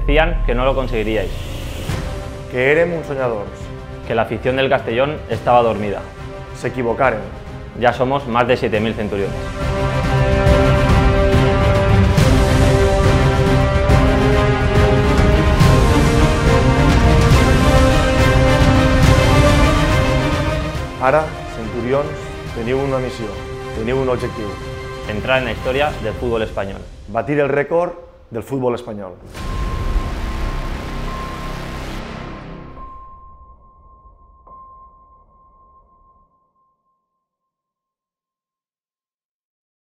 decían que no lo conseguiríais, que érem uns soñadors. que la afición del Castellón estaba dormida. S'equivocaren. Ya somos más de 7.000 centuriones. Ara, centurions, teniu una missió, teniu un objectiu. Entrar en la historia del fútbol español. Batir el rècord del futbol espanyol.